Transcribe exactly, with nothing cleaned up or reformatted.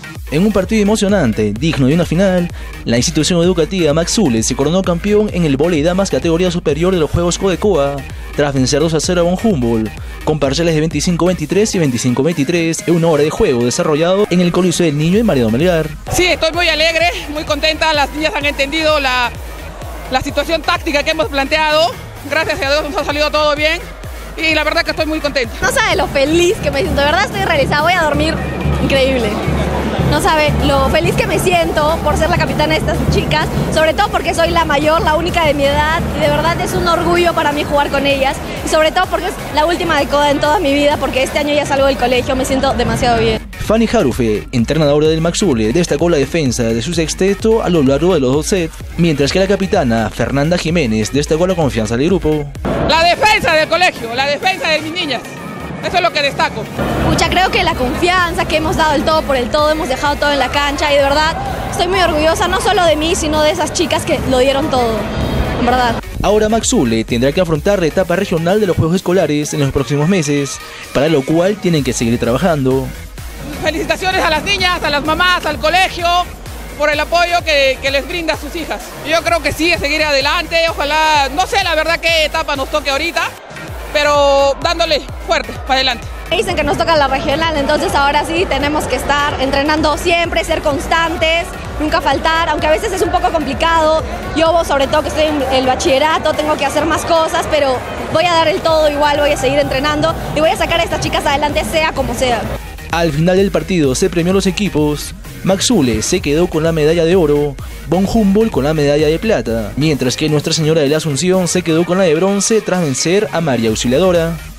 En un partido emocionante, digno de una final, la institución educativa Max Zulle se coronó campeón en el vóley damas categoría superior de los Juegos Codecoa, tras vencer dos a cero a Von Humboldt, con parciales de veinticinco veintitrés y veinticinco veintitrés en una hora de juego desarrollado en el Coliseo del Niño en Mariano Melgar. Sí, estoy muy alegre, muy contenta, las niñas han entendido la, la situación táctica que hemos planteado, gracias a Dios nos ha salido todo bien y la verdad que estoy muy contenta. No sabe lo feliz que me siento, de verdad estoy realizada, voy a dormir increíble. No sabe lo feliz que me siento por ser la capitana de estas chicas, sobre todo porque soy la mayor, la única de mi edad, y de verdad es un orgullo para mí jugar con ellas, y sobre todo porque es la última de CODA en toda mi vida, porque este año ya salgo del colegio, me siento demasiado bien. Fanny Jarufe, entrenadora del Max Zulle, destacó la defensa de su sexteto a lo largo de los dos sets, mientras que la capitana Fernanda Jiménez destacó la confianza del grupo. La defensa del colegio, la defensa de mis niñas. Eso es lo que destaco. Pucha, creo que la confianza que hemos dado el todo por el todo, hemos dejado todo en la cancha y de verdad estoy muy orgullosa no solo de mí, sino de esas chicas que lo dieron todo, en verdad. Ahora Max Zulle tendrá que afrontar la etapa regional de los Juegos Escolares en los próximos meses, para lo cual tienen que seguir trabajando. Felicitaciones a las niñas, a las mamás, al colegio, por el apoyo que, que les brinda a sus hijas. Yo creo que sí, seguir adelante, ojalá, no sé la verdad qué etapa nos toque ahorita, pero dándole fuerte para adelante. Dicen que nos toca la regional, entonces ahora sí tenemos que estar entrenando siempre, ser constantes, nunca faltar, aunque a veces es un poco complicado. Yo sobre todo que estoy en el bachillerato, tengo que hacer más cosas, pero voy a dar el todo igual, voy a seguir entrenando y voy a sacar a estas chicas adelante sea como sea. Al final del partido se premió a los equipos. Max Zulle se quedó con la medalla de oro, Von Humboldt con la medalla de plata, mientras que Nuestra Señora de la Asunción se quedó con la de bronce tras vencer a María Auxiliadora.